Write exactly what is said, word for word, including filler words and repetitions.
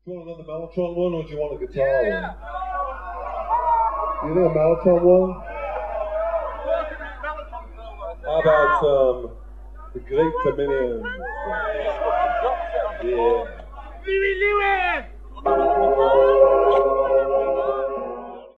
Do you want another mellotron one, or do you want a guitar yeah, yeah. one? You need a mellotron one? How about um, the Great Dominion? Yeah. Louie Louie!